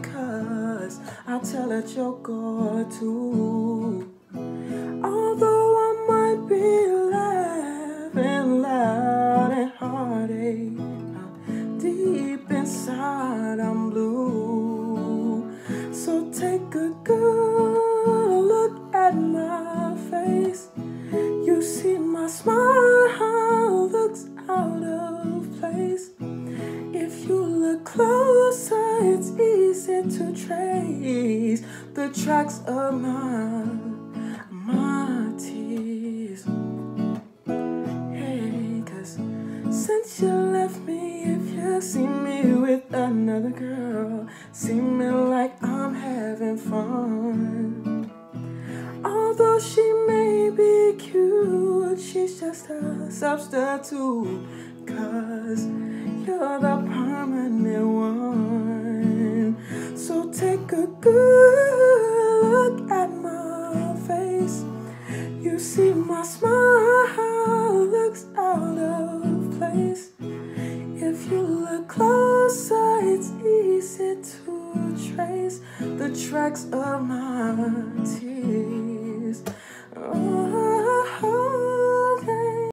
'cause I'll tell that you're good too. Although I might be laughing loud and heartache, deep inside I'm blue. So take a good look at my face. You see my smile looks out of place. If you look closer, it's easy to trace the tracks of my tears. Hey, 'cause since you left me, if you see me with another girl, see me like I'm having fun. Although she may be cute, she's just a substitute, 'cause you're the permanent one. So take a good look at my face. You see my smile looks out of place. If you look closer, it's easy to trace the tracks of my tears.